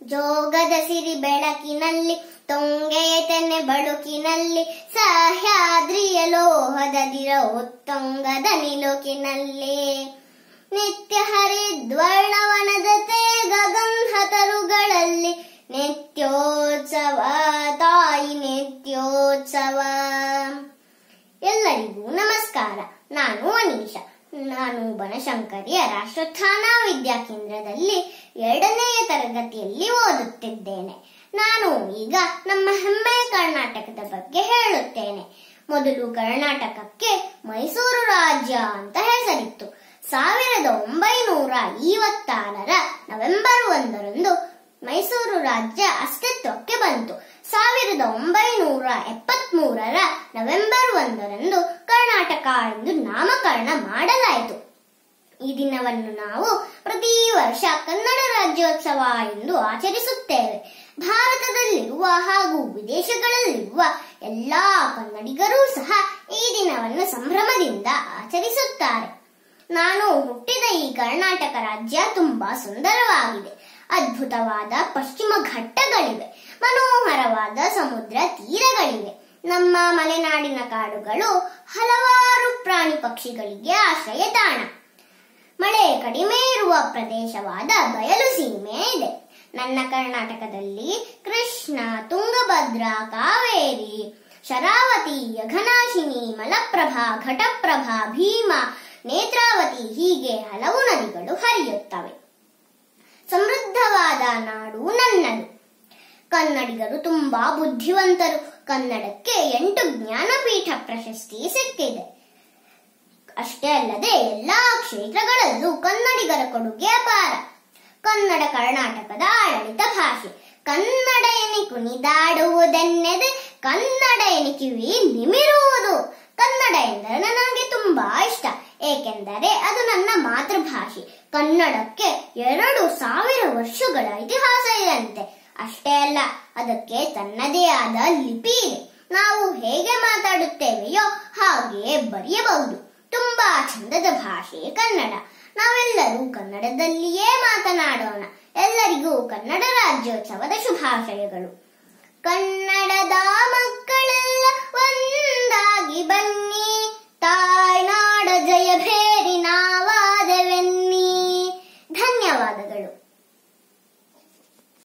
ಜೋಗದ ಸಿರಿ ಬೆಳಕಿನಲ್ಲಿ ತೊಂಗೆಯ ತೆನೆ ಬಳುಕಿನಲ್ಲಿ ಸಹ್ಯಾದ್ರಿಯ ಲೋಹದ ದಿರ ಉತ್ತುಂಗದ ನಿಲುಕಿನಲ್ಲಿ ನಿತ್ಯ ಹರಿದ್ವರ್ಣವನದ ತೇಗ ಗಂಧ ತರುಗಳಲ್ಲಿ ನಿತ್ಯೋತ್ಸವ ತಾಯಿ ನಿತ್ಯೋತ್ಸವ. ಎಲ್ಲರಿಗೂ ನಮಸ್ಕಾರ. ನಾನು ಅನೀಶಾ. ನಾನು ಬನಶಂಕರಿಯ ರಾಷ್ಟ್ರೋತ್ಥಾನ ವಿದ್ಯಾಕೇಂದ್ರದಲ್ಲಿ 2ನೇ ತರಗತಿಯಲ್ಲಿ ಓದುತ್ತಿದ್ದೇನೆ. ನಾನು ಈಗ ನಮ್ಮ ಹೆಮ್ಮೆಯ ಕರ್ನಾಟಕದ ಬಗ್ಗೆ ಹೇಳುತ್ತೇನೆ. ಮೊದಲು ಕರ್ನಾಟಕಕ್ಕೆ ಮೈಸೂರು ರಾಜ್ಯ ಅಂತ ಹೆಸರಿತ್ತು. 1926ರ ನವೆಂಬರ್ 1ರಂದು ಮೈಸೂರು ರಾಜ್ಯ ಅಸ್ತಿತ್ವಕ್ಕೆ ಬಂತು. 1973ರ ನವೆಂಬರ್ 1ರಂದು ಕರ್ನಾಟಕ ಎಂದು ನಾಮಕರಣ ಮಾಡಲಾಯಿತು. ಈ ದಿನವನ್ನು ನಾವು ಪ್ರತಿ ವರ್ಷ ಕನ್ನಡ ರಾಜ್ಯೋತ್ಸವ ಎಂದು ಆಚರಿಸುತ್ತೇವೆ. ಭಾರತದಲ್ಲಿರುವ ಹಾಗೂ ವಿದೇಶಗಳಲ್ಲಿರುವ ಎಲ್ಲಾ ಕನ್ನಡಿಗರೂ ಸಹ ಈ ದಿನವನ್ನು ಸಂಭ್ರಮದಿಂದ ಆಚರಿಸುತ್ತಾರೆ. ನಾನು ಹುಟ್ಟಿದ ಈ ಕರ್ನಾಟಕ ರಾಜ್ಯ ತುಂಬಾ ಸುಂದರವಾಗಿದೆ. ಅದ್ಭುತವಾದ ಪಶ್ಚಿಮ ಘಟ್ಟಗಳಿವೆ, ಮನೋಹರವಾದ ಸಮುದ್ರ ತೀರಗಳಿವೆ. ನಮ್ಮ ಮಲೆನಾಡಿನ ಕಾಡುಗಳು ಹಲವಾರು ಪ್ರಾಣಿ ಪಕ್ಷಿಗಳಿಗೆ ಆಶ್ರಯ ತಾಣ. ಮಳೆ ಕಡಿಮೆ ಇರುವ ಪ್ರದೇಶವಾದ ಬಯಲು ಸೀಮೆ ಇದೆ. ನನ್ನ ಕರ್ನಾಟಕದಲ್ಲಿ ಕೃಷ್ಣ, ತುಂಗಭದ್ರಾ, ಕಾವೇರಿ, ಶರಾವತಿ, ಯಘನಾಶಿನಿ, ಮಲಪ್ರಭಾ, ಘಟಪ್ರಭಾ, ಭೀಮಾ, ನೇತ್ರಾವತಿ ಹೀಗೆ ಹಲವು ನದಿಗಳು ಹರಿಯುತ್ತವೆ. ಸಮೃದ್ಧವಾದ ನಾಡು ನನ್ನದು. ಕನ್ನಡಿಗರು ತುಂಬಾ ಬುದ್ಧಿವಂತರು. ಕನ್ನಡಕ್ಕೆ 8 ಜ್ಞಾನಪೀಠ ಪ್ರಶಸ್ತಿ ಸಿಕ್ಕಿದೆ. ಅಷ್ಟೇ ಅಲ್ಲದೆ ಎಲ್ಲಾ ಕ್ಷೇತ್ರಗಳಲ್ಲೂ ಕನ್ನಡಿಗರ ಕೊಡುಗೆ ಅಪಾರ. ಕನ್ನಡ ಕರ್ನಾಟಕದ ಆಡಳಿತ ಭಾಷೆ. ಕನ್ನಡ ಎನಿ ಕುಣಿದಾಡುವುದೆನ್ನೆದೆ, ಕನ್ನಡ ಎನಿ ಕಿವಿ ನಿಮಿರುವುದು. ಕನ್ನಡ ಎಂದರೆ ನನಗೆ ತುಂಬಾ ಇಷ್ಟ, ಏಕೆಂದರೆ ಅದು ನನ್ನ ಮಾತೃಭಾಷೆ. ಕನ್ನಡಕ್ಕೆ 2000 ವರ್ಷಗಳ ಇತಿಹಾಸ ಇದಂತೆ. ಅಷ್ಟೇ ಅಲ್ಲ, ಅದಕ್ಕೆ ತನ್ನದೇ ಆದ ಲಿಪಿ ಇದೆ. ನಾವು ಹೇಗೆ ಮಾತಾಡುತ್ತೇವೆಯೋ ಹಾಗೆಯೇ ಬರೆಯಬಹುದು. ತುಂಬಾ ಚಂದದ ಭಾಷೆ ಕನ್ನಡ. ನಾವೆಲ್ಲರೂ ಕನ್ನಡದಲ್ಲಿಯೇ ಮಾತನಾಡೋಣ. ಎಲ್ಲರಿಗೂ ಕನ್ನಡ ರಾಜ್ಯೋತ್ಸವದ ಶುಭಾಶಯಗಳು. ಕನ್ನಡದ